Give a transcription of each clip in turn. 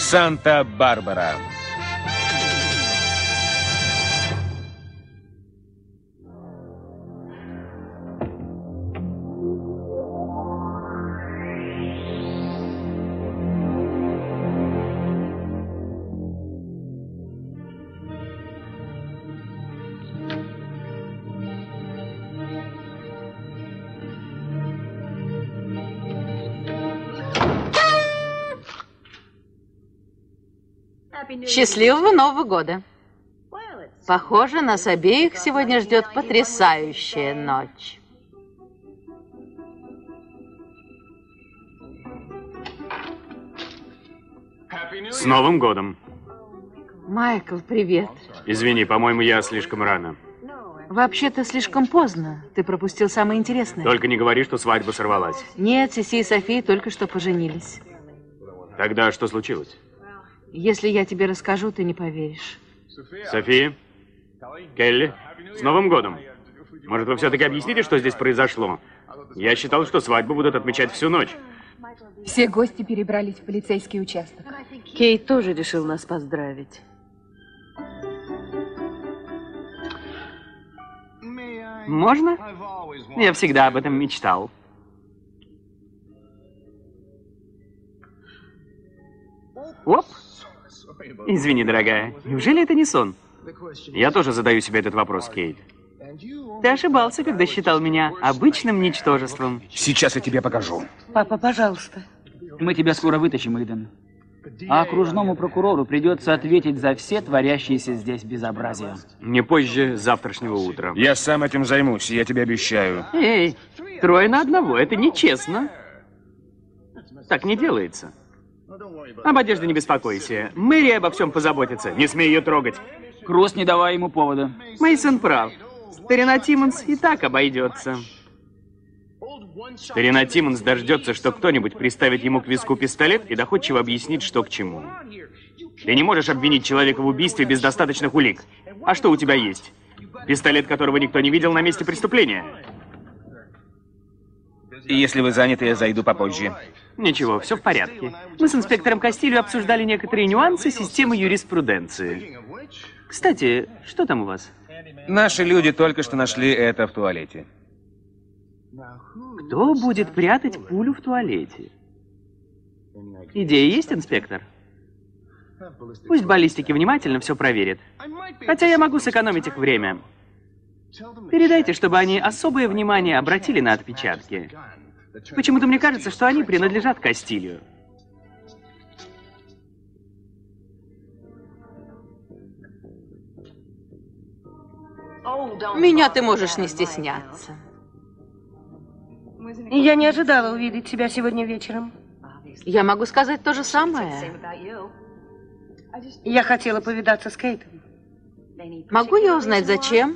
Санта-Барбара. Счастливого Нового года! Похоже, нас обеих сегодня ждет потрясающая ночь. С Новым годом! Майкл, привет. Извини, по-моему, я слишком рано. Вообще-то слишком поздно. Ты пропустил самое интересное. Только не говори, что свадьба сорвалась. Нет, Сиси и София только что поженились. Тогда что случилось? Если я тебе расскажу, ты не поверишь. София? Келли? С Новым годом! Может, вы все-таки объясните, что здесь произошло? Я считал, что свадьбу будут отмечать всю ночь. Все гости перебрались в полицейский участок. Кейт тоже решил нас поздравить. Можно? Я всегда об этом мечтал. Оп! Извини, дорогая, неужели это не сон? Я тоже задаю себе этот вопрос, Кейт. Ты ошибался, когда считал меня обычным ничтожеством. Сейчас я тебе покажу. Папа, пожалуйста. Мы тебя скоро вытащим, Эйден. А окружному прокурору придется ответить за все творящиеся здесь безобразия. Не позже завтрашнего утра. Я сам этим займусь, я тебе обещаю. Эй, 3 на 1, это нечестно. Так не делается. Об одежде не беспокойся. Мэри обо всем позаботится. Не смей ее трогать. Кросс, не давай ему повода. Мейсон прав. Старина Тиммонс и так обойдется. Старина Тиммонс дождется, что кто-нибудь приставит ему к виску пистолет и доходчиво объяснит, что к чему. Ты не можешь обвинить человека в убийстве без достаточных улик. А что у тебя есть? Пистолет, которого никто не видел на месте преступления. Если вы заняты, я зайду попозже. Ничего, все в порядке. Мы с инспектором Кастилью обсуждали некоторые нюансы системы юриспруденции. Кстати, что там у вас? Наши люди только что нашли это в туалете. Кто будет прятать пулю в туалете? Идея есть, инспектор? Пусть баллистики внимательно все проверят. Хотя я могу сэкономить их время. Передайте, чтобы они особое внимание обратили на отпечатки. Почему-то мне кажется, что они принадлежат Кастилью. Меня ты можешь не стесняться. Я не ожидала увидеть тебя сегодня вечером. Я могу сказать то же самое. Я хотела повидаться с Кейтом. Могу я узнать, зачем?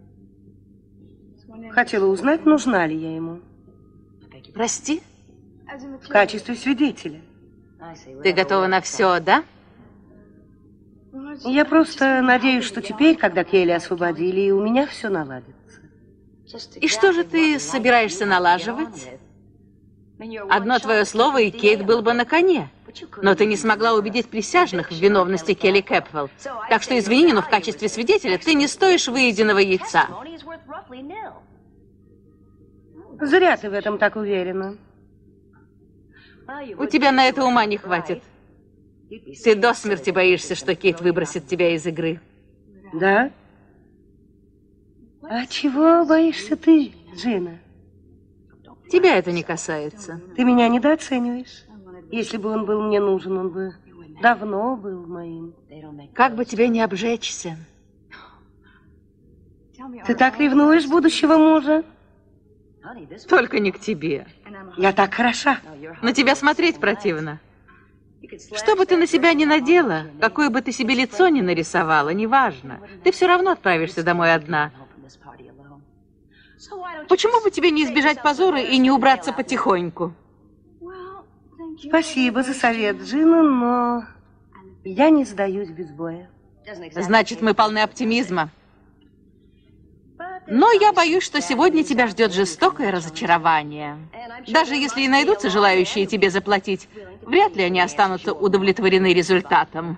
Хотела узнать, нужна ли я ему. Прости? В качестве свидетеля. Ты готова на все, да? Я просто надеюсь, что теперь, когда Келли освободили, и у меня все наладится. И что же ты собираешься налаживать? Одно твое слово, и Кейт был бы на коне. Но ты не смогла убедить присяжных в виновности Келли Кэпвелл. Так что, извини, но в качестве свидетеля ты не стоишь выеденного яйца. Зря ты в этом так уверена. У тебя на это ума не хватит. Ты до смерти боишься, что Кейт выбросит тебя из игры. Да? А чего боишься ты, Джина? Тебя это не касается. Ты меня недооцениваешь. Если бы он был мне нужен, он бы давно был моим. Как бы тебе не обжечься. Ты так ревнуешь будущего мужа? Только не к тебе. Я так хороша. На тебя смотреть противно. Что бы ты на себя ни надела, какое бы ты себе лицо ни нарисовала, неважно. Ты все равно отправишься домой одна. Почему бы тебе не избежать позора и не убраться потихоньку? Спасибо за совет, Джина, но я не сдаюсь без боя. Значит, мы полны оптимизма. Но я боюсь, что сегодня тебя ждет жестокое разочарование. Даже если и найдутся желающие тебе заплатить, вряд ли они останутся удовлетворены результатом.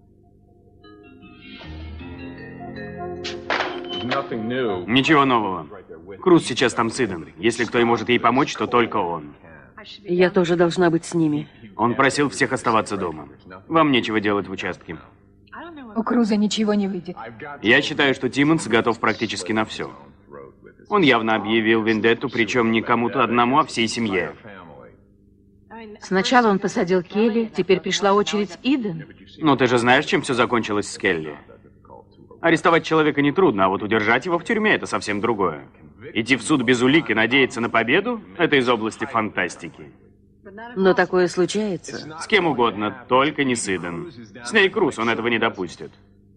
Ничего нового. Круз сейчас там с Иден. Если кто и может ей помочь, то только он. Я тоже должна быть с ними. Он просил всех оставаться дома. Вам нечего делать в участке. У Круза ничего не выйдет. Я считаю, что Тиммонс готов практически на все. Он явно объявил вендетту, причем не кому-то одному, а всей семье. Сначала он посадил Келли, теперь пришла очередь Иден. Ну, ты же знаешь, чем все закончилось с Келли. Арестовать человека нетрудно, а вот удержать его в тюрьме – это совсем другое. Идти в суд без улик и надеяться на победу – это из области фантастики. Но такое случается. С кем угодно, только не с Иден. С ней Круз, он этого не допустит.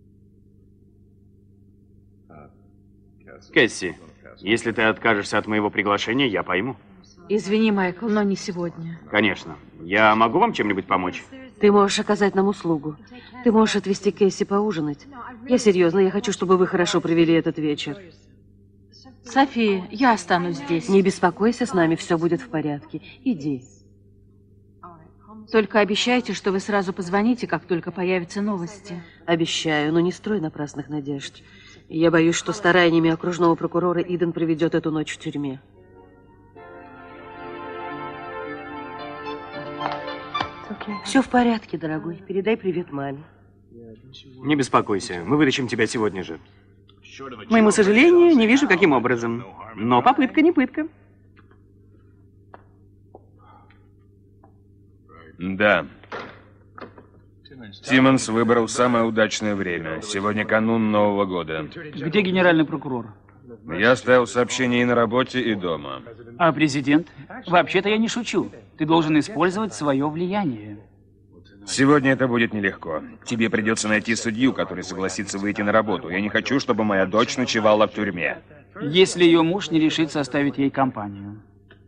Кэсси, если ты откажешься от моего приглашения, я пойму. Извини, Майкл, но не сегодня. Конечно. Я могу вам чем-нибудь помочь? Ты можешь оказать нам услугу. Ты можешь отвезти Кэсси поужинать. Я серьезно, я хочу, чтобы вы хорошо провели этот вечер. София, я останусь здесь. Не беспокойся, с нами все будет в порядке. Иди. Только обещайте, что вы сразу позвоните, как только появятся новости. Обещаю, но не строй напрасных надежд. Я боюсь, что стараниями окружного прокурора Иден проведет эту ночь в тюрьме. Все в порядке, дорогой. Передай привет маме. Не беспокойся, мы вытащим тебя сегодня же. К моему сожалению, не вижу, каким образом. Но попытка не пытка. Да. Тиммонс выбрал самое удачное время. Сегодня канун Нового года. Где генеральный прокурор? Я оставил сообщение и на работе, и дома. А президент? Вообще-то я не шучу. Ты должен использовать свое влияние. Сегодня это будет нелегко. Тебе придется найти судью, который согласится выйти на работу. Я не хочу, чтобы моя дочь ночевала в тюрьме. Если ее муж не решит составить ей компанию.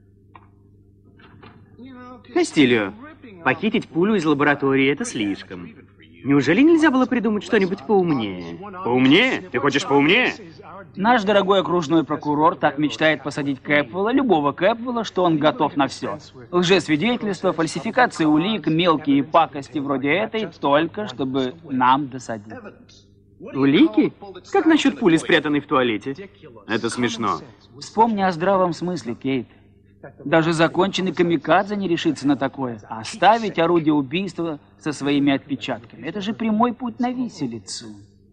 Кастильо, похитить пулю из лаборатории – это слишком. Неужели нельзя было придумать что-нибудь поумнее? Поумнее? Ты хочешь поумнее? Наш дорогой окружной прокурор так мечтает посадить Кэпвелла, любого Кэпвелла, что он готов на все. Лжесвидетельства, фальсификации улик, мелкие пакости вроде этой, только чтобы нам досадить. Улики? Как насчет пули, спрятанной в туалете? Это смешно. Вспомни о здравом смысле, Кейт. Даже законченный камикадзе не решится на такое. Оставить орудие убийства со своими отпечатками. Это же прямой путь на виселицу.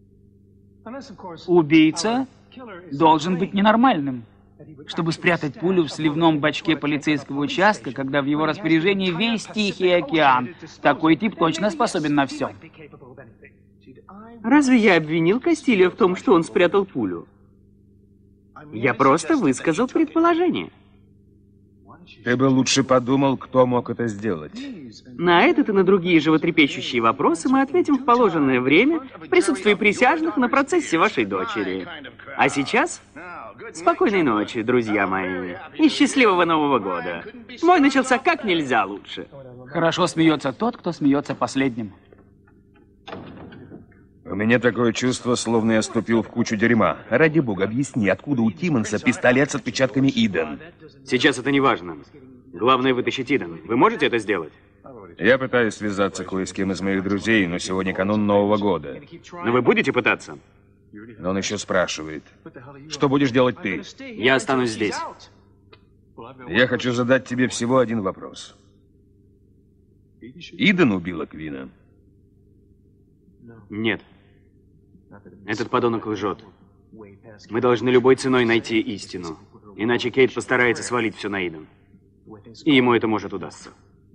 Убийца должен быть ненормальным, чтобы спрятать пулю в сливном бачке полицейского участка, когда в его распоряжении весь Тихий океан. Такой тип точно способен на все. Разве я обвинил Кастильо в том, что он спрятал пулю? Я просто высказал предположение. Ты бы лучше подумал, кто мог это сделать. На этот и на другие животрепещущие вопросы мы ответим в положенное время в присутствии присяжных на процессе вашей дочери. А сейчас спокойной ночи, друзья мои, и счастливого Нового года. Мой начался как нельзя лучше. Хорошо смеется тот, кто смеется последним. У меня такое чувство, словно я ступил в кучу дерьма. Ради бога, объясни, откуда у Тиммонса пистолет с отпечатками Иден? Сейчас это не важно. Главное вытащить Иден. Вы можете это сделать? Я пытаюсь связаться кое с кем из моих друзей, но сегодня канун Нового года. Но вы будете пытаться? Но он еще спрашивает. Что будешь делать ты? Я останусь здесь. Я хочу задать тебе всего один вопрос. Иден убила Квина? Нет. Этот подонок лжет. Мы должны любой ценой найти истину. Иначе Кейт постарается свалить все на Иден. И ему это может удастся.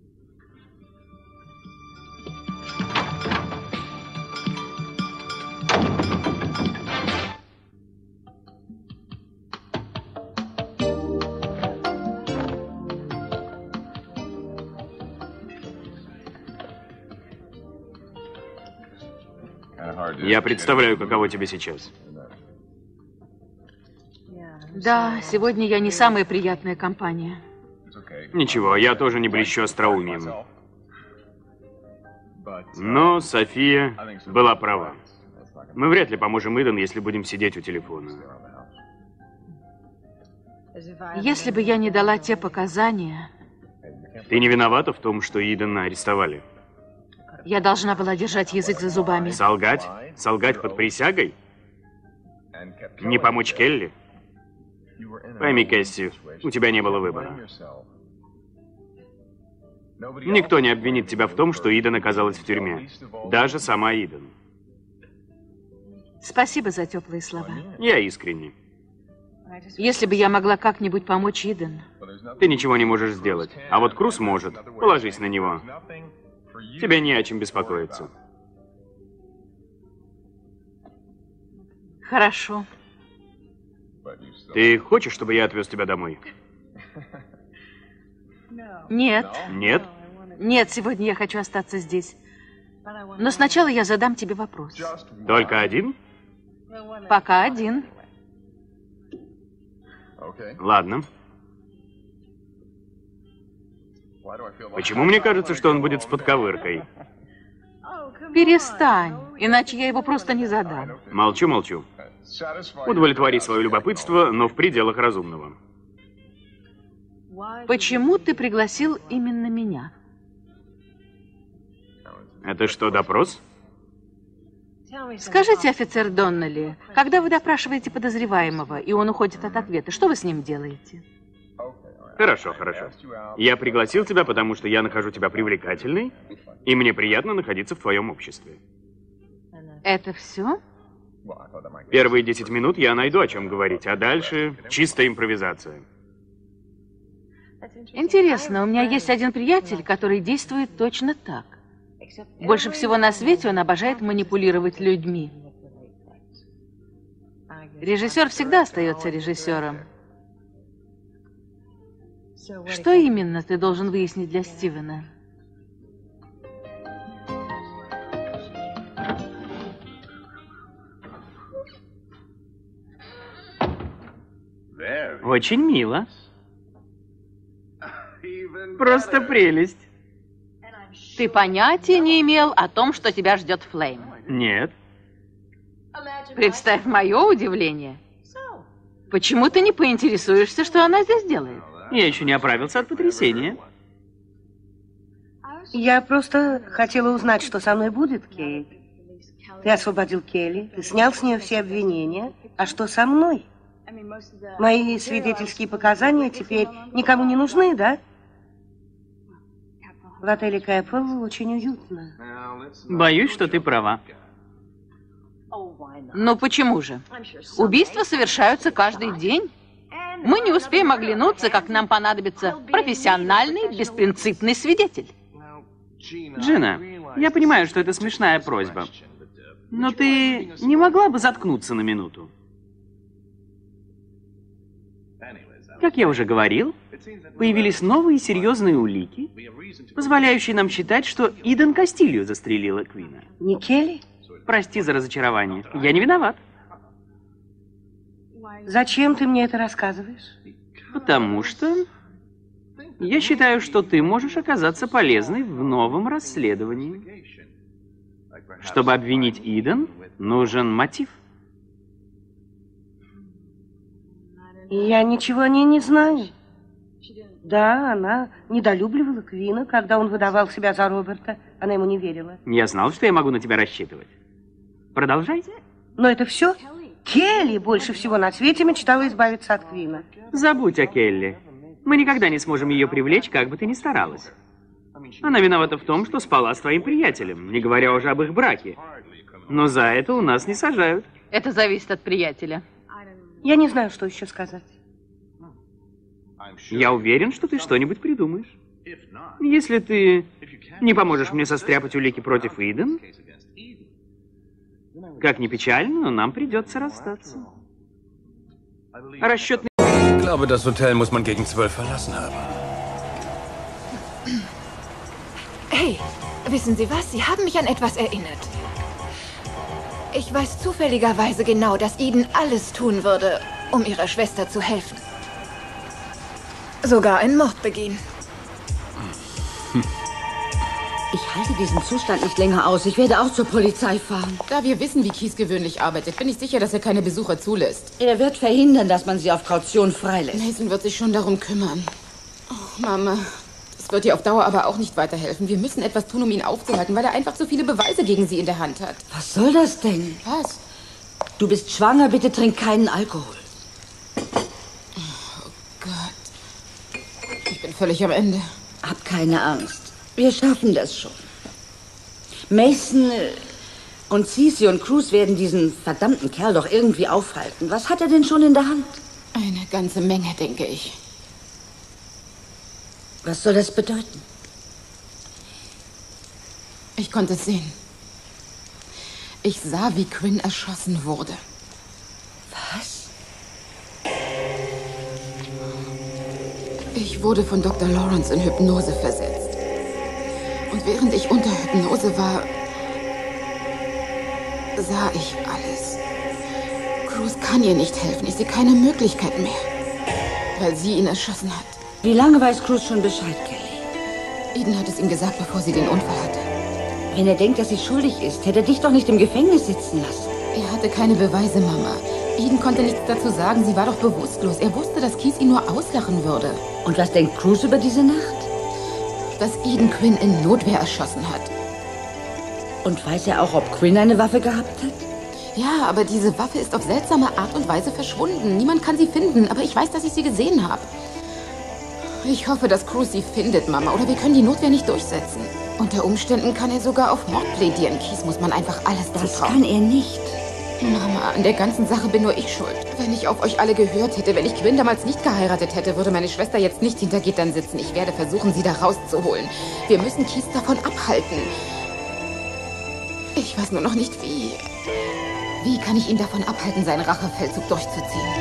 Я представляю, каково тебе сейчас. Да, сегодня я не самая приятная компания. Ничего, я тоже не блещу остроумием. Но София была права. Мы вряд ли поможем Иден, если будем сидеть у телефона. Если бы я не дала те показания, Ты не виновата в том, что Идена арестовали? я должна была держать язык за зубами. Солгать? Солгать под присягой? Не помочь Келли? Пойми, Кэсси, у тебя не было выбора. Никто не обвинит тебя в том, что Иден оказалась в тюрьме. Даже сама Иден. Спасибо за теплые слова. Я искренне. Если бы я могла как-нибудь помочь Иден. Ты ничего не можешь сделать. А вот Круз может. Положись на него. Тебе не о чем беспокоиться. Хорошо. Ты хочешь, чтобы я отвез тебя домой? Нет. Нет? Нет, сегодня я хочу остаться здесь. Но сначала я задам тебе вопрос. Только один? Пока один. Ладно. Почему мне кажется, что он будет с подковыркой? Перестань, иначе я его просто не задам. Молчу, молчу. Удовлетвори свое любопытство, но в пределах разумного. Почему ты пригласил именно меня? Это что, допрос? Скажите, офицер Доннелли, когда вы допрашиваете подозреваемого, и он уходит от ответа, что вы с ним делаете? Хорошо, хорошо. Я пригласил тебя, потому что я нахожу тебя привлекательной, и мне приятно находиться в твоем обществе. Это все? Первые 10 минут я найду, о чем говорить, а дальше чистая импровизация. Интересно, у меня есть один приятель, который действует точно так. Больше всего на свете он обожает манипулировать людьми. Режиссер всегда остается режиссером. Что именно ты должен выяснить для Стивена? Очень мило. Просто прелесть. Ты понятия не имел о том, что тебя ждет Флейм. Нет. Представь мое удивление. Почему ты не поинтересуешься, что она здесь делает? Я еще не оправился от потрясения. Я просто хотела узнать, что со мной будет, Кейт. Ты освободил Келли, ты снял с нее все обвинения. А что со мной? Мои свидетельские показания теперь никому не нужны, да? В отеле Кэпвелл очень уютно. Боюсь, что ты права. Ну почему же? Убийства совершаются каждый день. Мы не успеем оглянуться, как нам понадобится профессиональный, беспринципный свидетель. Джина, я понимаю, что это смешная просьба. Но ты не могла бы заткнуться на минуту? Как я уже говорил, появились новые серьезные улики, позволяющие нам считать, что Иден Кастильо застрелила Квина. Не Келли? Прости за разочарование. Я не виноват. Зачем ты мне это рассказываешь? Потому что я считаю, что ты можешь оказаться полезной в новом расследовании. Чтобы обвинить Иден, нужен мотив. Я ничего о ней не знаю. Да, она недолюбливала Квина, когда он выдавал себя за Роберта. Она ему не верила. Я знал, что я могу на тебя рассчитывать. Продолжайте. Но это все? Келли больше всего на свете мечтала избавиться от Квина. Забудь о Келли. Мы никогда не сможем ее привлечь, как бы ты ни старалась. Она виновата в том, что спала с твоим приятелем, не говоря уже об их браке. Но за это у нас не сажают. Это зависит от приятеля. Я не знаю, что еще сказать. Я уверен, что ты что-нибудь придумаешь. Если ты не поможешь мне состряпать улики против Иден, как ни печально, но нам придется расстаться. Расчетный... Ich glaube, das Hotel muss man gegen 12 verlassen haben. Hey, wissen Sie was? Sie haben mich an etwas erinnert. Ich weiß zufälligerweise genau, dass Eden alles tun würde, um ihrer Schwester zu helfen. Sogar einen Mord begehen. Ich halte diesen Zustand nicht länger aus. Ich werde auch zur Polizei fahren. Da wir wissen, wie Keith gewöhnlich arbeitet, bin ich sicher, dass er keine Besucher zulässt. Er wird verhindern, dass man sie auf Kaution freilässt. Mason wird sich schon darum kümmern. Oh, Mama, das wird ihr auf Dauer aber auch nicht weiterhelfen. Wir müssen etwas tun, um ihn aufzuhalten, weil er einfach zu viele Beweise gegen sie in der Hand hat. Was soll das denn? Was? Du bist schwanger, bitte trink keinen Alkohol. Oh Gott. Ich bin völlig am Ende. Hab keine Angst. Wir schaffen das schon. Mason und Cece und Cruz werden diesen verdammten Kerl doch irgendwie aufhalten. Was hat er denn schon in der Hand? Eine ganze Menge, denke ich. Was soll das bedeuten? Ich konnte es sehen. Ich sah, wie Quinn erschossen wurde. Was? Ich wurde von Dr. Lawrence in Hypnose versetzt. Und während ich unter Hypnose war, sah ich alles. Cruz kann ihr nicht helfen. Ich sehe keine Möglichkeit mehr, weil sie ihn erschossen hat. Wie lange weiß Cruz schon Bescheid, Kelly? Eden hat es ihm gesagt, bevor sie den Unfall hatte. Wenn er denkt, dass sie schuldig ist, hätte er dich doch nicht im Gefängnis sitzen lassen. Er hatte keine Beweise, Mama. Eden konnte nichts dazu sagen. Sie war doch bewusstlos. Er wusste, dass Keith ihn nur auslachen würde. Und was denkt Cruz über diese Nacht? Dass Eden Quinn in Notwehr erschossen hat. Und weiß er auch, ob Quinn eine Waffe gehabt hat? Ja, aber diese Waffe ist auf seltsame Art und Weise verschwunden. Niemand kann sie finden, aber ich weiß, dass ich sie gesehen habe. Ich hoffe, dass Cruz sie findet, Mama, oder wir können die Notwehr nicht durchsetzen. Unter Umständen kann er sogar auf Mord plädieren. Keith muss man einfach alles zutrauen. Das kann er nicht. Mama, an der ganzen Sache bin nur ich schuld. Wenn ich auf euch alle gehört hätte, wenn ich Quinn damals nicht geheiratet hätte, würde meine Schwester jetzt nicht hinter Gittern sitzen. Ich werde versuchen, sie da rauszuholen. Wir müssen Keith davon abhalten. Ich weiß nur noch nicht, wie. Wie kann ich ihn davon abhalten, seinen Rachefeldzug durchzuziehen?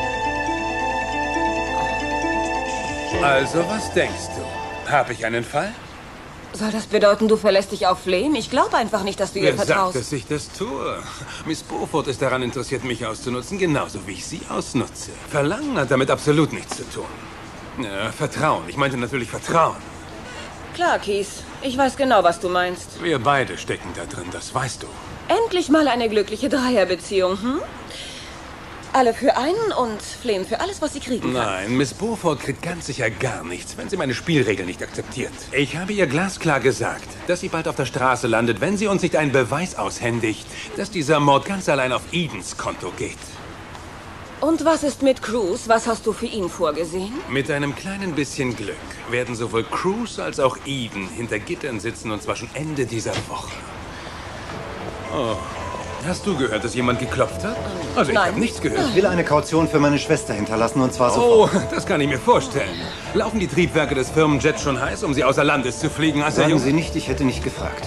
Also, was denkst du? Habe ich einen Fall? Soll das bedeuten, du verlässt dich auf Flame? Ich glaube einfach nicht, dass du ihr Wer sagt, vertraust. dass ich das tue? Miss Beaufort ist daran interessiert, mich auszunutzen, genauso wie ich sie ausnutze. Verlangen hat damit absolut nichts zu tun. Ja, Vertrauen. Ich meinte natürlich Vertrauen. Klar, Keith. Ich weiß genau, was du meinst. Wir beide stecken da drin, das weißt du. Endlich mal eine glückliche Dreierbeziehung, hm? Alle für einen und Flame für alles, was sie kriegen kann. Nein, Miss Beaufort kriegt ganz sicher gar nichts, wenn sie meine Spielregeln nicht akzeptiert. Ich habe ihr glasklar gesagt, dass sie bald auf der Straße landet, wenn sie uns nicht einen Beweis aushändigt, dass dieser Mord ganz allein auf Edens Konto geht. Und was ist mit Cruz? Was hast du für ihn vorgesehen? Mit einem kleinen bisschen Glück werden sowohl Cruz als auch Eden hinter Gittern sitzen, und zwar schon Ende dieser Woche. Oh. Hast du gehört, dass jemand geklopft hat? Also ich habe nichts gehört. Ich will eine Kaution für meine Schwester hinterlassen, und zwar sofort. Oh, das kann ich mir vorstellen. Laufen die Triebwerke des Firmenjets schon heiß, um sie außer Landes zu fliegen? Sagen Sie nicht, ich hätte nicht gefragt.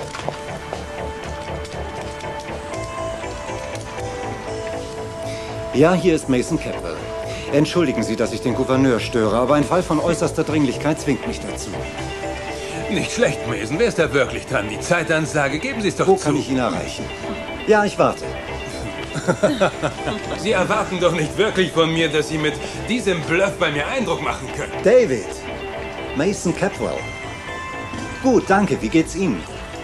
Ja, hier ist Mason Capwell. Entschuldigen Sie, dass ich den Gouverneur störe, aber ein Fall von äußerster Dringlichkeit zwingt mich dazu. Nicht schlecht, Mason. Wer ist da wirklich dran? Die Zeitansage, geben Sie es doch zu. Wo kann ich ihn erreichen? Ja, ich warte. Sie erwarten doch nicht wirklich von mir, dass Sie mit diesem Bluff bei mir Eindruck machen können. David! Mason Capwell. Gut, danke. Wie geht's Ihnen?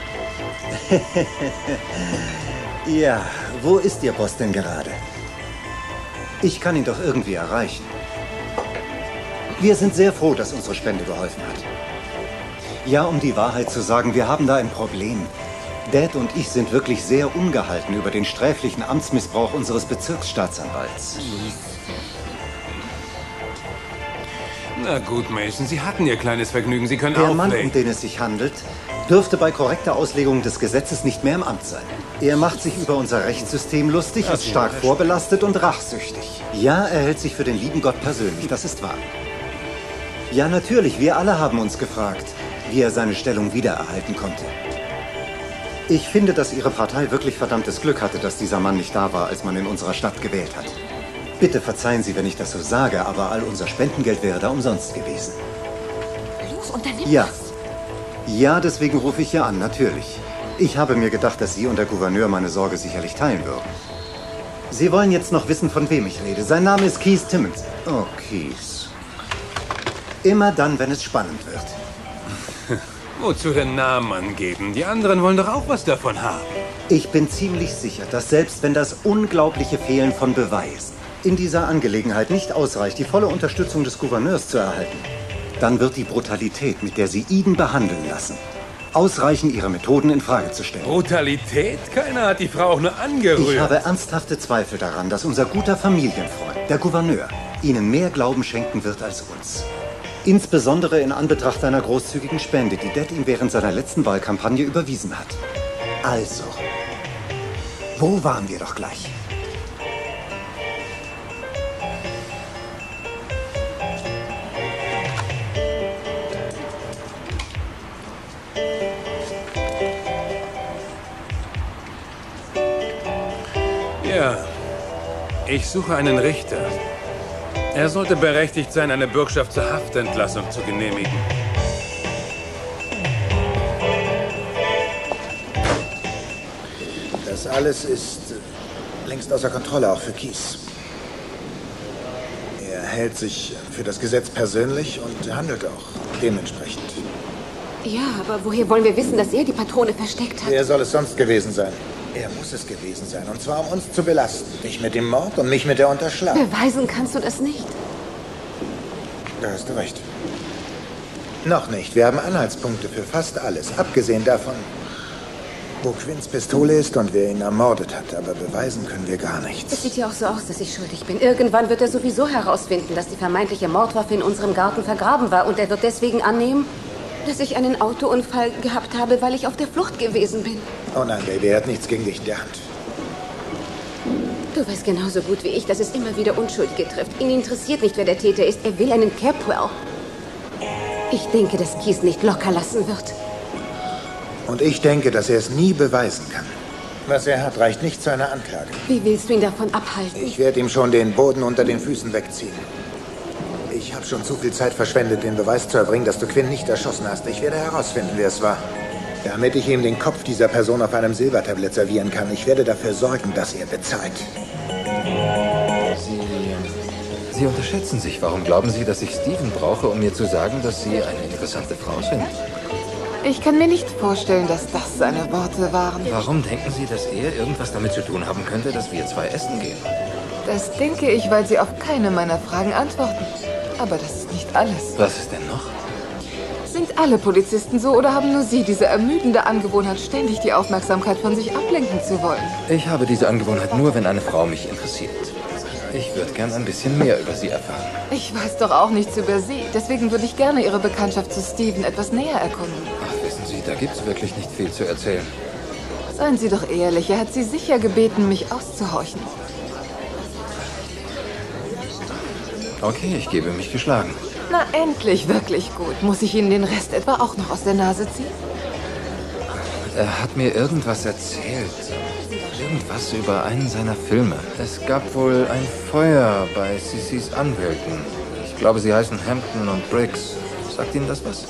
Ja, wo ist Ihr Boss denn gerade? Ich kann ihn doch irgendwie erreichen. Wir sind sehr froh, dass unsere Spende geholfen hat. Ja, um die Wahrheit zu sagen, wir haben da ein Problem. Dad und ich sind wirklich sehr ungehalten über den sträflichen Amtsmissbrauch unseres Bezirksstaatsanwalts. Na gut, Mason, Sie hatten Ihr kleines Vergnügen. Sie können Der auflegen. Mann, um den es sich handelt, dürfte bei korrekter Auslegung des Gesetzes nicht mehr im Amt sein. Er macht sich über unser Rechtssystem lustig, ist stark vorbelastet und rachsüchtig. Ja, er hält sich für den lieben Gott persönlich, das ist wahr. Ja, natürlich, wir alle haben uns gefragt, wie er seine Stellung wiedererhalten konnte. Ich finde, dass Ihre Partei wirklich verdammtes Glück hatte, dass dieser Mann nicht da war, als man in unserer Stadt gewählt hat. Bitte verzeihen Sie, wenn ich das so sage, aber all unser Spendengeld wäre da umsonst gewesen. Los, unternimm Ja. Ja, deswegen rufe ich ja an, natürlich. Ich habe mir gedacht, dass Sie und der Gouverneur meine Sorge sicherlich teilen würden. Sie wollen jetzt noch wissen, von wem ich rede. Sein Name ist Keith Timmons. Oh, Keith. Immer dann, wenn es spannend wird. Wozu den Namen angeben? Die anderen wollen doch auch was davon haben. Ich bin ziemlich sicher, dass selbst wenn das unglaubliche Fehlen von Beweisen in dieser Angelegenheit nicht ausreicht, die volle Unterstützung des Gouverneurs zu erhalten, dann wird die Brutalität, mit der Sie Eden behandeln lassen, ausreichen, Ihre Methoden in Frage zu stellen. Brutalität? Keiner hat die Frau auch nur angerührt. Ich habe ernsthafte Zweifel daran, dass unser guter Familienfreund, der Gouverneur, Ihnen mehr Glauben schenken wird als uns. Insbesondere in Anbetracht einer großzügigen Spende, die Dad ihm während seiner letzten Wahlkampagne überwiesen hat. Also, wo waren wir doch gleich? Ja, ich suche einen Richter. Er sollte berechtigt sein, eine Bürgschaft zur Haftentlassung zu genehmigen. Das alles ist längst außer Kontrolle, auch für Keith. Er hält sich für das Gesetz persönlich und handelt auch dementsprechend. Ja, aber woher wollen wir wissen, dass er die Patrone versteckt hat? Wer soll es sonst gewesen sein? Er muss es gewesen sein, und zwar um uns zu belasten. Dich mit dem Mord und mich mit der Unterschlagung. Beweisen kannst du das nicht. Da hast du recht. Noch nicht. Wir haben Anhaltspunkte für fast alles, abgesehen davon, wo Quinns Pistole ist und wer ihn ermordet hat. Aber beweisen können wir gar nichts. Es sieht ja auch so aus, dass ich schuldig bin. Irgendwann wird er sowieso herausfinden, dass die vermeintliche Mordwaffe in unserem Garten vergraben war. Und er wird deswegen annehmen, dass ich einen Autounfall gehabt habe, weil ich auf der Flucht gewesen bin. Oh nein, Baby, er hat nichts gegen dich in der Hand. Du weißt genauso gut wie ich, dass es immer wieder Unschuldige trifft. Ihn interessiert nicht, wer der Täter ist. Er will einen Capwell. Ich denke, dass Keith nicht locker lassen wird. Und ich denke, dass er es nie beweisen kann. Was er hat, reicht nicht zu einer Anklage. Wie willst du ihn davon abhalten? Ich werde ihm schon den Boden unter den Füßen wegziehen. Ich habe schon zu viel Zeit verschwendet, den Beweis zu erbringen, dass du Quinn nicht erschossen hast. Ich werde herausfinden, wer es war. Damit ich ihm den Kopf dieser Person auf einem Silbertablett servieren kann. Ich werde dafür sorgen, dass er bezahlt. Sie unterschätzen sich. Warum glauben Sie, dass ich Steven brauche, um mir zu sagen, dass Sie eine interessante Frau sind? Ich kann mir nicht vorstellen, dass das seine Worte waren. Warum denken Sie, dass er irgendwas damit zu tun haben könnte, dass wir zwei essen gehen? Das denke ich, weil Sie auf keine meiner Fragen antworten. Aber das ist nicht alles. Was ist denn noch? Sind alle Polizisten so oder haben nur Sie diese ermüdende Angewohnheit, ständig die Aufmerksamkeit von sich ablenken zu wollen? Ich habe diese Angewohnheit nur, wenn eine Frau mich interessiert. Ich würde gern ein bisschen mehr über Sie erfahren. Ich weiß doch auch nichts über Sie. Deswegen würde ich gerne Ihre Bekanntschaft zu Steven etwas näher erkunden. Ach, wissen Sie, da gibt's wirklich nicht viel zu erzählen. Seien Sie doch ehrlich, er hat Sie sicher gebeten, mich auszuhorchen. Okay, ich gebe mich geschlagen. Na, endlich, wirklich gut. Muss ich Ihnen den Rest etwa auch noch aus der Nase ziehen? Er hat mir irgendwas erzählt. Irgendwas über einen seiner Filme. Es gab wohl ein Feuer bei Cicys Anwälten. Ich glaube, sie heißen Hampton und Briggs. Sagt Ihnen das was?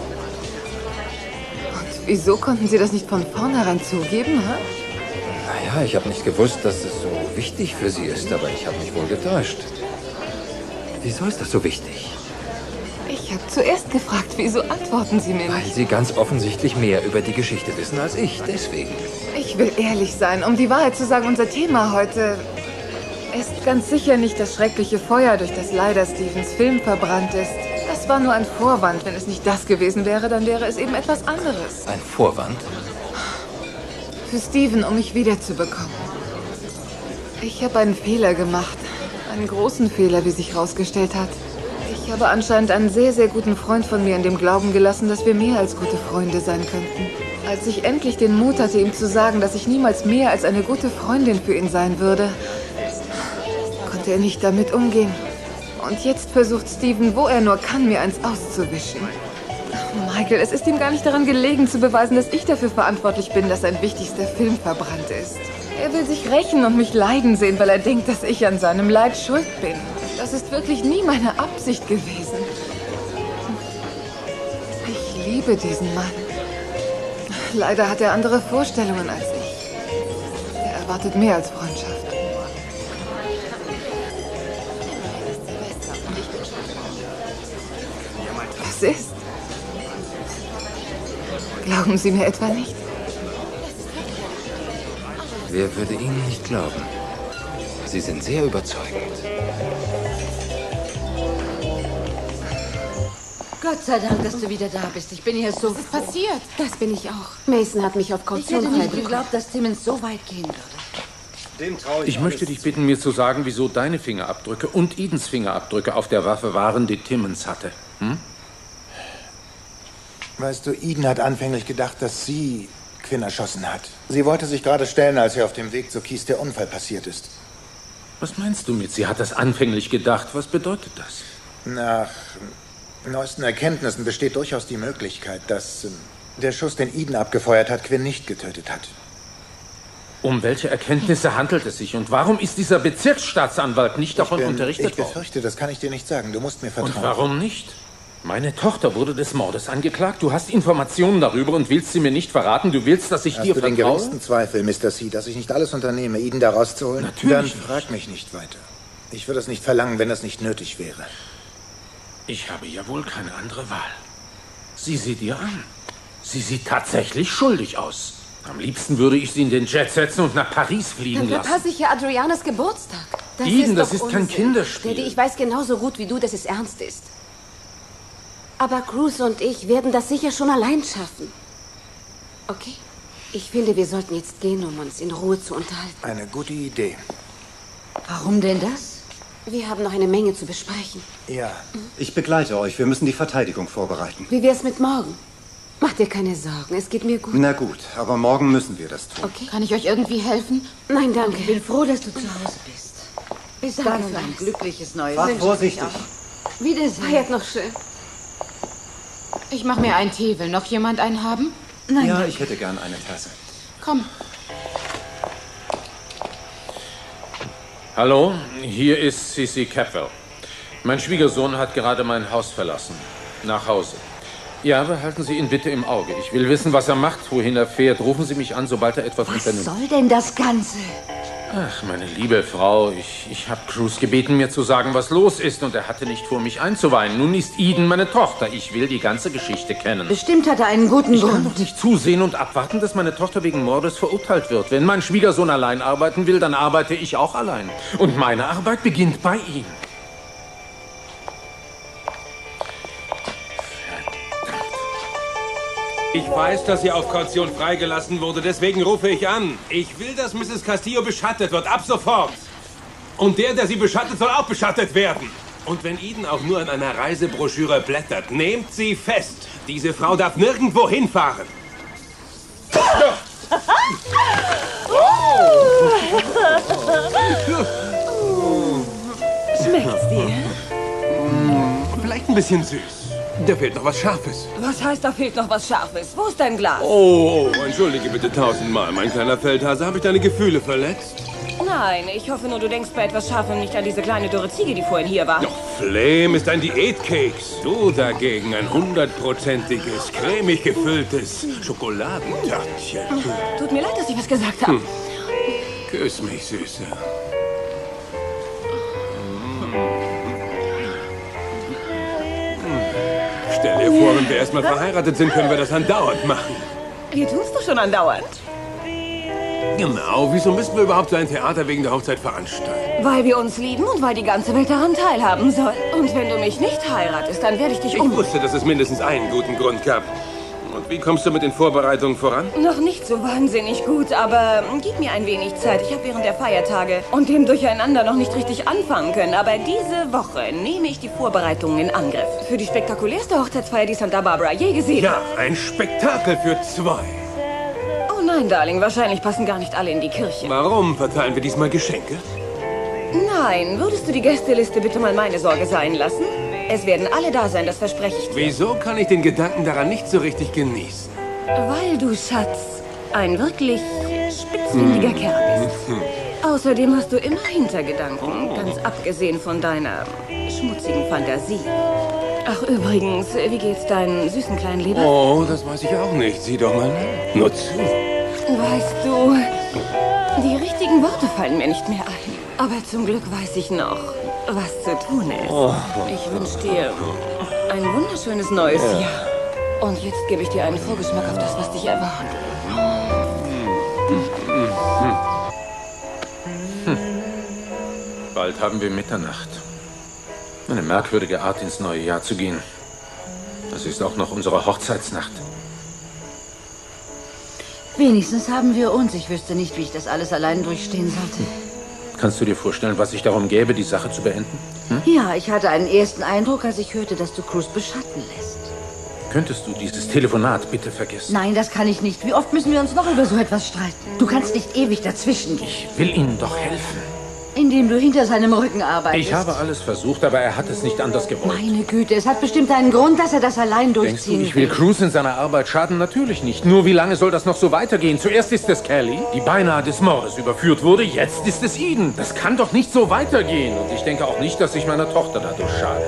Und wieso konnten Sie das nicht von vornherein zugeben, ha? Naja, ich habe nicht gewusst, dass es so wichtig für Sie ist, aber ich habe mich wohl getäuscht. Wieso ist das so wichtig? Ich habe zuerst gefragt, wieso antworten Sie mir Weil nicht? Sie ganz offensichtlich mehr über die Geschichte wissen als ich, deswegen. Ich will ehrlich sein. Um die Wahrheit zu sagen, unser Thema heute ist ganz sicher nicht das schreckliche Feuer, durch das leider Stevens Film verbrannt ist. Das war nur ein Vorwand. Wenn es nicht das gewesen wäre, dann wäre es eben etwas anderes. Ein Vorwand? Für Steven, um mich wiederzubekommen. Ich habe einen Fehler gemacht. Einen großen Fehler, wie sich herausgestellt hat. Ich habe anscheinend einen sehr, sehr guten Freund von mir in dem Glauben gelassen, dass wir mehr als gute Freunde sein könnten. Als ich endlich den Mut hatte, ihm zu sagen, dass ich niemals mehr als eine gute Freundin für ihn sein würde, konnte er nicht damit umgehen. Und jetzt versucht Steven, wo er nur kann, mir eins auszuwischen. Michael, es ist ihm gar nicht daran gelegen, zu beweisen, dass ich dafür verantwortlich bin, dass sein wichtigster Film verbrannt ist. Er will sich rächen und mich leiden sehen, weil er denkt, dass ich an seinem Leid schuld bin. Das ist wirklich nie meine Absicht gewesen. Ich liebe diesen Mann. Leider hat er andere Vorstellungen als ich. Er erwartet mehr als Freundschaft. Was ist? Glauben Sie mir etwa nicht? Wer würde Ihnen nicht glauben? Sie sind sehr überzeugend. Gott sei Dank, dass du wieder da bist. Ich bin hier so... Was ist passiert? Das bin ich auch. Mason hat mich auf Ich Kaution hätte nicht freibekommen. geglaubt, dass Timmons so weit gehen würde. Dem traue Ich möchte dich bitten, mir zu sagen, wieso deine Fingerabdrücke und Edens Fingerabdrücke auf der Waffe waren, die Timmons hatte. Hm? Weißt du, Eden hat anfänglich gedacht, dass sie Quinn erschossen hat. Sie wollte sich gerade stellen, als ihr auf dem Weg zur Kies der Unfall passiert ist. Was meinst du mit, sie hat das anfänglich gedacht? Was bedeutet das? Nach neuesten Erkenntnissen besteht durchaus die Möglichkeit, dass der Schuss, den Eden abgefeuert hat, Quinn nicht getötet hat. Um welche Erkenntnisse handelt es sich? Und warum ist dieser Bezirksstaatsanwalt nicht davon unterrichtet Ich worden? befürchte, das kann ich dir nicht sagen. Du musst mir vertrauen. Und warum nicht? Meine Tochter wurde des Mordes angeklagt. Du hast Informationen darüber und willst sie mir nicht verraten. Du willst, dass ich Hast dir du den vertraue? geringsten Zweifel, Mr. C., dass ich nicht alles unternehme, Eden da rauszuholen? Natürlich Dann nicht. frag mich nicht weiter. Ich würde es nicht verlangen, wenn es nicht nötig wäre. Ich habe ja wohl keine andere Wahl. Sieh sie dir an. Sie sieht tatsächlich schuldig aus. Am liebsten würde ich sie in den Jet setzen und nach Paris fliegen Dann lassen. verpasse ich ja Adrianas Geburtstag. Eden, das doch ist kein Unsinn. Kinderspiel. Daddy, ich weiß genauso gut wie du, dass es ernst ist. Aber Cruz und ich werden das sicher schon allein schaffen. Okay? Ich finde, wir sollten jetzt gehen, um uns in Ruhe zu unterhalten. Eine gute Idee. Warum denn das? Wir haben noch eine Menge zu besprechen. Ja. Ich begleite euch. Wir müssen die Verteidigung vorbereiten. Wie wär's mit morgen? Mach dir keine Sorgen, es geht mir gut. Na gut, aber morgen müssen wir das tun. Okay. Kann ich euch irgendwie helfen? Nein, danke. Ich bin froh, dass du zu Hause bist. Bis Danke dann für ein vielmals. glückliches neues Fahr Jahr. vorsichtig. Wiedersehen. Feiert noch schön. Ich mache mir einen Tee. Will noch jemand einen haben? Nein, Ja, danke. ich hätte gern eine Tasse. Komm. Hallo, hier ist Sissy Capwell. Mein Schwiegersohn hat gerade mein Haus verlassen. Nach Hause. Ja, behalten Sie ihn bitte im Auge. Ich will wissen, was er macht, wohin er fährt. Rufen Sie mich an, sobald er etwas Was unternimmt. soll denn das Ganze? Ach, meine liebe Frau, ich habe Cruz gebeten, mir zu sagen, was los ist. Und er hatte nicht vor, mich einzuweihen. Nun ist Eden meine Tochter. Ich will die ganze Geschichte kennen. Bestimmt hat er einen guten Ich kann Grund. doch nicht zusehen und abwarten, dass meine Tochter wegen Mordes verurteilt wird. Wenn mein Schwiegersohn allein arbeiten will, dann arbeite ich auch allein. Und meine Arbeit beginnt bei ihm. Ich weiß, dass sie auf Kaution freigelassen wurde, deswegen rufe ich an. Ich will, dass Mrs. Castillo beschattet wird, ab sofort. Und der sie beschattet, soll auch beschattet werden. Und wenn Eden auch nur in einer Reisebroschüre blättert, nehmt sie fest. Diese Frau darf nirgendwo hinfahren. Schmeckt's dir? Vielleicht ein bisschen süß. Da fehlt noch was Scharfes. Was heißt, da fehlt noch was Scharfes? Wo ist dein Glas? Oh, entschuldige bitte tausendmal, mein kleiner Feldhase. Habe ich deine Gefühle verletzt? Nein, ich hoffe nur, du denkst bei etwas Scharfem nicht an diese kleine dürre Ziege, die vorhin hier war. Doch, Flame ist ein Diätkeks. Du dagegen ein 100%iges, cremig gefülltes Schokoladentörtchen. Tut mir leid, dass ich was gesagt habe. Küss mich, Süße. Stell dir vor, wenn wir erstmal verheiratet sind, können wir das andauernd machen. Wir tun's doch schon andauernd. Genau, wieso müssen wir überhaupt so ein Theater wegen der Hochzeit veranstalten? Weil wir uns lieben und weil die ganze Welt daran teilhaben soll. Und wenn du mich nicht heiratest, dann werde ich dich Ich wusste, dass es mindestens einen guten Grund gab. Und wie kommst du mit den Vorbereitungen voran? Noch nicht so wahnsinnig gut, aber gib mir ein wenig Zeit. Ich habe während der Feiertage und dem Durcheinander noch nicht richtig anfangen können. Aber diese Woche nehme ich die Vorbereitungen in Angriff. Für die spektakulärste Hochzeitsfeier, die Santa Barbara je gesehen Ja, hat. ein Spektakel für zwei. Oh nein, Darling, wahrscheinlich passen gar nicht alle in die Kirche. Warum verteilen wir diesmal Geschenke? Nein, würdest du die Gästeliste bitte mal meine Sorge sein lassen? Es werden alle da sein, das verspreche ich dir. Wieso kann ich den Gedanken daran nicht so richtig genießen? Weil du, Schatz, ein wirklich spitzfindiger Kerl bist. Außerdem hast du immer Hintergedanken, ganz abgesehen von deiner schmutzigen Fantasie. Ach, übrigens, wie geht's deinen süßen kleinen Leber? Oh, das weiß ich auch nicht. Sieh doch mal nach. Nur zu. Weißt du, die richtigen Worte fallen mir nicht mehr ein. Aber zum Glück weiß ich noch, was zu tun ist. Oh. Ich wünsche dir ein wunderschönes neues Jahr. Und jetzt gebe ich dir einen Vorgeschmack auf das, was dich erwartet. Bald haben wir Mitternacht. Eine merkwürdige Art, ins neue Jahr zu gehen. Das ist auch noch unsere Hochzeitsnacht. Wenigstens haben wir uns. Ich wüsste nicht, wie ich das alles allein durchstehen sollte. Kannst du dir vorstellen, was sich darum gäbe, die Sache zu beenden? Ja, ich hatte einen ersten Eindruck, als ich hörte, dass du Cruz beschatten lässt. Könntest du dieses Telefonat bitte vergessen? Nein, das kann ich nicht. Wie oft müssen wir uns noch über so etwas streiten? Du kannst nicht ewig dazwischen gehen. Ich will Ihnen doch helfen. Indem du hinter seinem Rücken arbeitest. Ich habe alles versucht, aber er hat es nicht anders gewollt. Meine Güte, es hat bestimmt einen Grund, dass er das allein durchziehen Denkst du, ich will Cruz in seiner Arbeit schaden? Natürlich nicht. Nur wie lange soll das noch so weitergehen? Zuerst ist es Kelly, die beinahe des Mordes überführt wurde. Jetzt ist es Eden. Das kann doch nicht so weitergehen. Und ich denke auch nicht, dass ich meiner Tochter dadurch schade.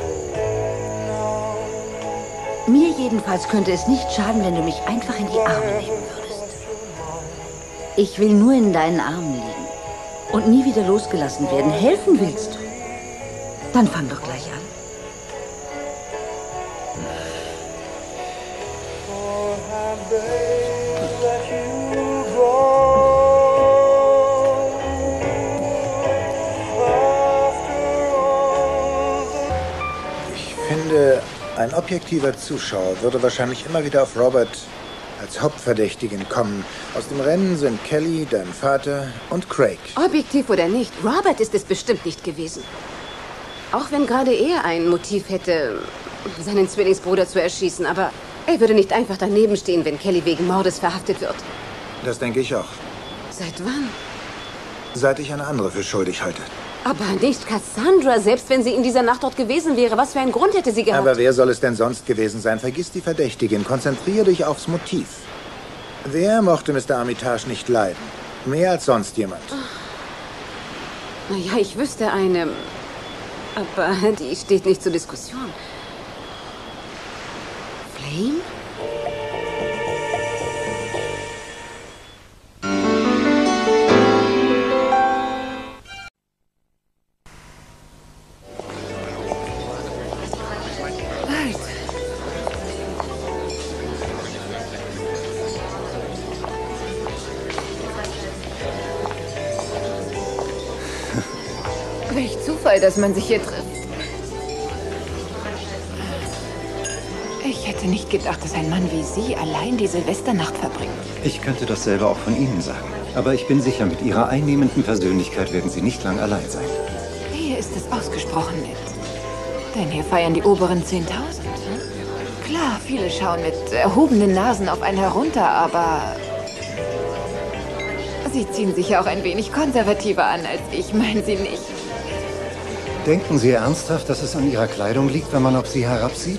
Mir jedenfalls könnte es nicht schaden, wenn du mich einfach in die Arme nehmen würdest. Ich will nur in deinen Armen liegen und nie wieder losgelassen werden. Helfen willst du? Dann fang doch gleich an. Ich finde, ein objektiver Zuschauer würde wahrscheinlich immer wieder auf Robert als Hauptverdächtigen kommen. Aus dem Rennen sind Kelly, dein Vater und Craig. Objektiv oder nicht, Robert ist es bestimmt nicht gewesen. Auch wenn gerade er ein Motiv hätte, seinen Zwillingsbruder zu erschießen. Aber er würde nicht einfach daneben stehen, wenn Kelly wegen Mordes verhaftet wird. Das denke ich auch. Seit wann? Seit ich eine andere für schuldig halte. Aber nicht Cassandra, selbst wenn sie in dieser Nacht dort gewesen wäre. Was für einen Grund hätte sie gehabt? Aber wer soll es denn sonst gewesen sein? Vergiss die Verdächtigen. Konzentriere dich aufs Motiv. Wer mochte Mr. Armitage nicht leiden? Mehr als sonst jemand. Naja, ich wüsste eine. Aber die steht nicht zur Diskussion. Flame? Welch Zufall, dass man sich hier trifft. Ich hätte nicht gedacht, dass ein Mann wie Sie allein die Silvesternacht verbringt. Ich könnte dasselbe auch von Ihnen sagen. Aber ich bin sicher, mit Ihrer einnehmenden Persönlichkeit werden Sie nicht lang allein sein. Hier ist es ausgesprochen nett. Denn hier feiern die oberen 10.000. Klar, viele schauen mit erhobenen Nasen auf einen herunter, aber Sie ziehen sich ja auch ein wenig konservativer an als ich, meinen Sie nicht? Denken Sie ernsthaft, dass es an Ihrer Kleidung liegt, wenn man auf Sie herabsieht?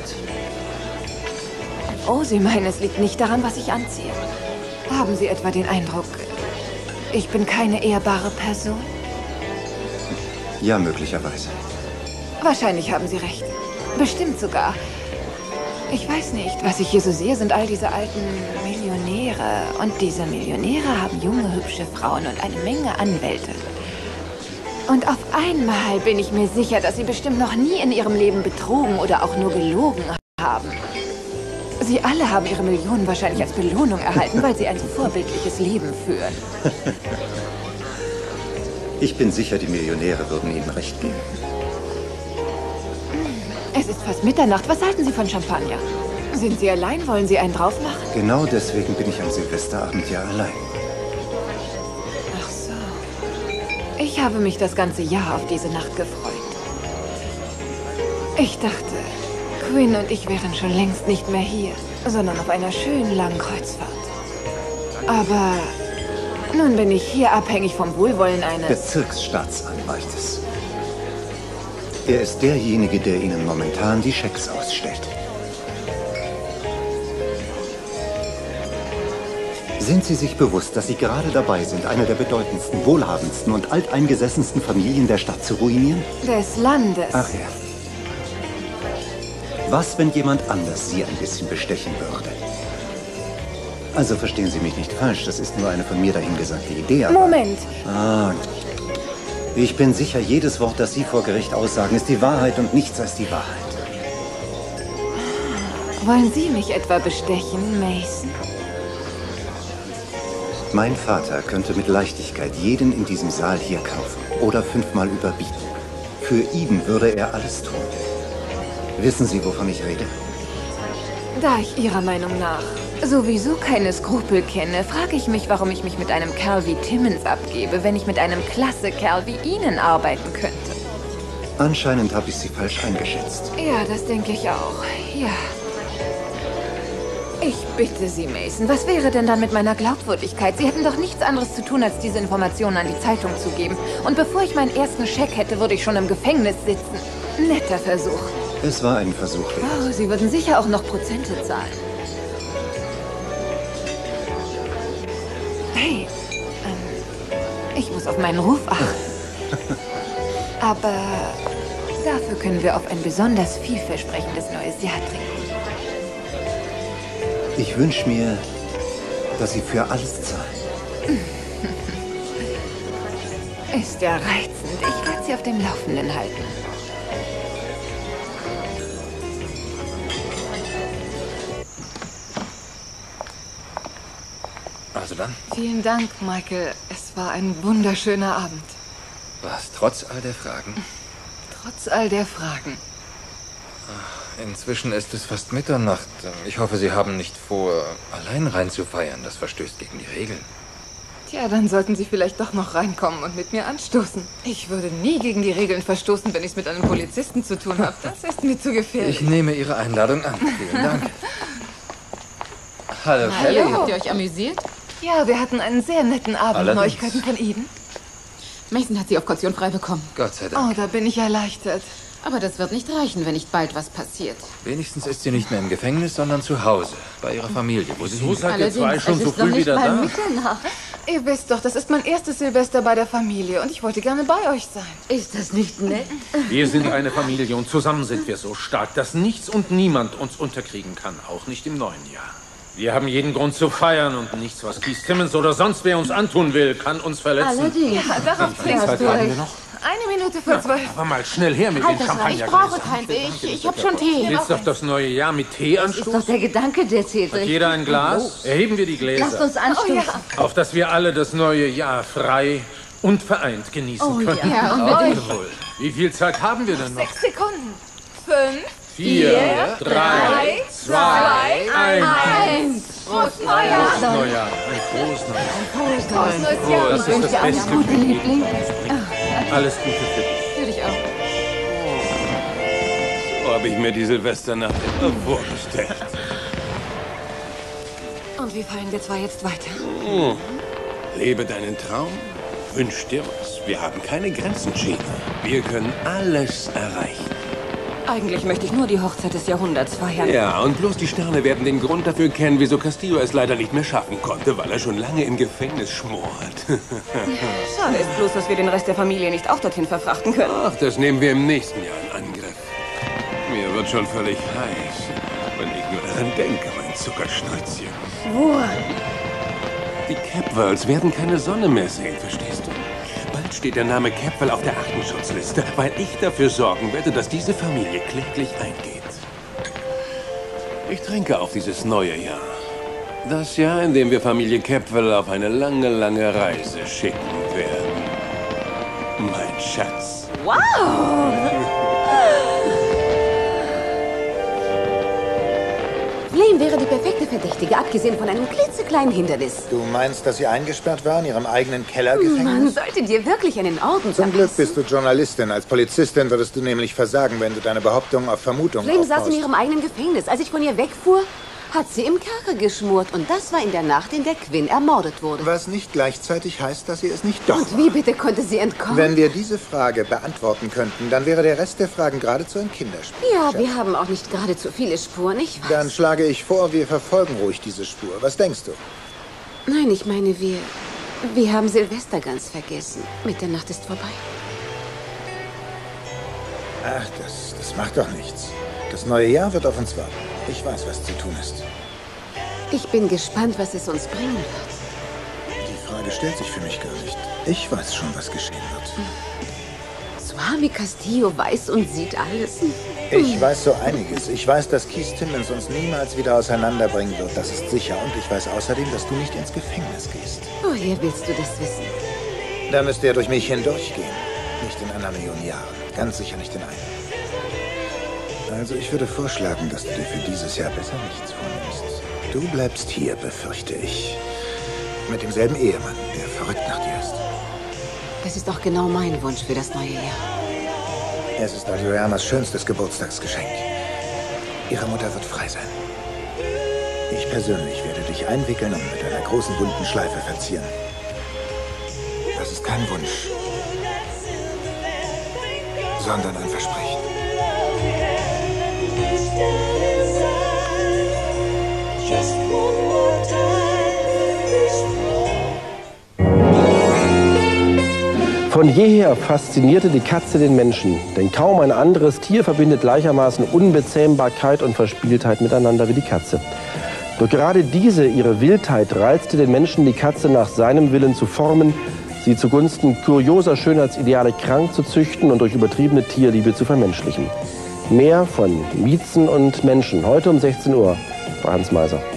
Oh, Sie meinen, es liegt nicht daran, was ich anziehe. Haben Sie etwa den Eindruck, ich bin keine ehrbare Person? Ja, möglicherweise. Wahrscheinlich haben Sie recht. Bestimmt sogar. Ich weiß nicht, was ich hier so sehe, sind all diese alten Millionäre. Und diese Millionäre haben junge, hübsche Frauen und eine Menge Anwälte. Und auf einmal bin ich mir sicher, dass sie bestimmt noch nie in ihrem Leben betrogen oder auch nur gelogen haben. Sie alle haben ihre Millionen wahrscheinlich als Belohnung erhalten, weil sie ein so vorbildliches Leben führen. Ich bin sicher, die Millionäre würden Ihnen recht geben. Es ist fast Mitternacht. Was halten Sie von Champagner? Sind Sie allein? Wollen Sie einen drauf machen? Genau deswegen bin ich am Silvesterabend ja allein. Ach so. Ich habe mich das ganze Jahr auf diese Nacht gefreut. Ich dachte, Quinn und ich wären schon längst nicht mehr hier, sondern auf einer schönen langen Kreuzfahrt. Aber nun bin ich hier abhängig vom Wohlwollen eines Bezirksstaatsanwaltes. Er ist derjenige, der Ihnen momentan die Schecks ausstellt. Sind Sie sich bewusst, dass Sie gerade dabei sind, eine der bedeutendsten, wohlhabendsten und alteingesessensten Familien der Stadt zu ruinieren? Des Landes. Ach ja. Was, wenn jemand anders Sie ein bisschen bestechen würde? Also verstehen Sie mich nicht falsch, das ist nur eine von mir dahingesagte Idee, aber... Moment. Ich bin sicher, jedes Wort, das Sie vor Gericht aussagen, ist die Wahrheit und nichts als die Wahrheit. Wollen Sie mich etwa bestechen, Mason? Mein Vater könnte mit Leichtigkeit jeden in diesem Saal hier kaufen oder 5-mal überbieten. Für Eden würde er alles tun. Wissen Sie, wovon ich rede? Da ich Ihrer Meinung nach sowieso keine Skrupel kenne, frage ich mich, warum ich mich mit einem Kerl wie Timmons abgebe, wenn ich mit einem klasse Kerl wie Ihnen arbeiten könnte. Anscheinend habe ich Sie falsch eingeschätzt. Ja, das denke ich auch. Ja. Ich bitte Sie, Mason, was wäre denn dann mit meiner Glaubwürdigkeit? Sie hätten doch nichts anderes zu tun, als diese Informationen an die Zeitung zu geben. Und bevor ich meinen ersten Scheck hätte, würde ich schon im Gefängnis sitzen. Netter Versuch. Es war ein Versuch wert. Oh, Sie würden sicher auch noch Prozente zahlen. Hey, ich muss auf meinen Ruf achten. Aber dafür können wir auf ein besonders vielversprechendes neues Jahr trinken. Ich wünsche mir, dass Sie für alles zahlen. Ist ja reizend. Ich werde Sie auf dem Laufenden halten. Also dann? Vielen Dank, Michael. Es war ein wunderschöner Abend. Was, trotz all der Fragen? Trotz all der Fragen. Inzwischen ist es fast Mitternacht. Ich hoffe, Sie haben nicht vor, allein reinzufeiern. Das verstößt gegen die Regeln. Tja, dann sollten Sie vielleicht doch noch reinkommen und mit mir anstoßen. Ich würde nie gegen die Regeln verstoßen, wenn ich es mit einem Polizisten zu tun habe. Das ist mir zu gefährlich. Ich nehme Ihre Einladung an. Vielen Dank. Hallo, Kelly. Habt ihr euch amüsiert? Ja, wir hatten einen sehr netten Abend. Allerdings. Neuigkeiten von Eden? Mason hat sie auf Kaution frei bekommen. Gott sei Dank. Oh, da bin ich erleichtert. Aber das wird nicht reichen, wenn nicht bald was passiert. Wenigstens ist sie nicht mehr im Gefängnis, sondern zu Hause. Bei ihrer Familie, wo sie hingeht. seid ihr zwei schon so früh wieder da? Ihr wisst doch, das ist mein erstes Silvester bei der Familie und ich wollte gerne bei euch sein. Ist das nicht nett? Wir sind eine Familie und zusammen sind wir so stark, dass nichts und niemand uns unterkriegen kann, auch nicht im neuen Jahr. Wir haben jeden Grund zu feiern und nichts, was Keith Timmons oder sonst wer uns antun will, kann uns verletzen. Allerdings. Ja, darauf Wie viel Zeit haben wir noch? 1 Minute vor 12. Aber mal schnell her mit Halt den das rein, ich Champagnergläsern. brauche keins. Ich hab schon Tee. Willst du auf das neue Jahr mit Tee Das ist anstoßen? doch der Gedanke, der zählt. Hat richtig. jeder ein Glas? Erheben wir die Gläser. Lasst uns anstoßen. Auf dass wir alle das neue Jahr frei und vereint genießen Oh, können. ja, unbedingt. Jawohl. Wie viel Zeit haben wir denn noch? 6 Sekunden. 5, 4, 3, 2, 1. Frohes Neujahr. Frohes Neujahr. Ein frohes Neujahr. Frohes neues Oh, Jahr. das ist das Beste für dich. Alles Gute für dich. Für dich auch. So habe ich mir die Silvesternacht immer vorgestellt. Und wie fallen wir zwei jetzt weiter? Lebe deinen Traum, wünsch dir was. Wir haben keine Grenzen, Gina. Wir können alles erreichen. Eigentlich möchte ich nur die Hochzeit des Jahrhunderts feiern. Ja, und bloß die Sterne werden den Grund dafür kennen, wieso Castillo es leider nicht mehr schaffen konnte, weil er schon lange im Gefängnis schmort. Schade ist bloß, dass wir den Rest der Familie nicht auch dorthin verfrachten können. Ach, das nehmen wir im nächsten Jahr in Angriff. Mir wird schon völlig heiß, wenn ich nur daran denke, mein Zuckerschnäuzchen. Woran? Die Capwells werden keine Sonne mehr sehen, verstehst du? Bald steht der Name Capwell auf der Artenschutzliste, weil ich dafür sorgen werde, dass diese Familie kläglich eingeht. Ich trinke auf dieses neue Jahr. Das Jahr, in dem wir Familie Capwell auf eine lange, lange Reise schicken werden. Mein Schatz. Wow! Flame wäre die perfekte Verdächtige, abgesehen von einem klitzekleinen Hindernis. Du meinst, dass sie eingesperrt war in ihrem eigenen Man Kellergefängnis? sollte dir wirklich einen Orden Zum Glück bist du Journalistin. Als Polizistin würdest du nämlich versagen, wenn du deine Behauptungen auf Vermutungen Flame saß in aufbaust. ihrem eigenen Gefängnis. Als ich von ihr wegfuhr, hat sie im Kerker geschmort. Und das war in der Nacht, in der Quinn ermordet wurde. Was nicht gleichzeitig heißt, dass sie es nicht doch Und wie bitte konnte sie entkommen? Wenn wir diese Frage beantworten könnten, dann wäre der Rest der Fragen geradezu ein Kinderspiel. Ja, wir haben auch nicht gerade zu viele Spuren, ich weiß. Dann schlage ich vor, wir verfolgen ruhig diese Spur. Was denkst du? Nein, ich meine, wir haben Silvester ganz vergessen. Mitternacht ist vorbei. Ach, das macht doch nichts. Das neue Jahr wird auf uns warten. Ich weiß, was zu tun ist. Ich bin gespannt, was es uns bringen wird. Die Frage stellt sich für mich gar nicht. Ich weiß schon, was geschehen wird. Mami Castillo weiß und sieht alles. Ich weiß so einiges. Ich weiß, dass Keith Timmons uns niemals wieder auseinanderbringen wird. Das ist sicher. Und ich weiß außerdem, dass du nicht ins Gefängnis gehst. Woher willst du das wissen? Da müsste er durch mich hindurchgehen. Nicht in einer Million Jahren. Ganz sicher nicht in einer. Also ich würde vorschlagen, dass du dir für dieses Jahr besser nichts vornimmst. Du bleibst hier, befürchte ich. Mit demselben Ehemann, der verrückt nach dir ist. Das ist doch genau mein Wunsch für das neue Jahr. Es ist Adrianas schönstes Geburtstagsgeschenk. Ihre Mutter wird frei sein. Ich persönlich werde dich einwickeln und mit einer großen bunten Schleife verzieren. Das ist kein Wunsch, sondern ein Versprechen. Von jeher faszinierte die Katze den Menschen, denn kaum ein anderes Tier verbindet gleichermaßen Unbezähmbarkeit und Verspieltheit miteinander wie die Katze. Doch gerade diese, ihre Wildheit, reizte den Menschen, die Katze nach seinem Willen zu formen, sie zugunsten kurioser Schönheitsideale krank zu züchten und durch übertriebene Tierliebe zu vermenschlichen. Mehr von Miezen und Menschen, heute um 16 Uhr bei Hans Meiser.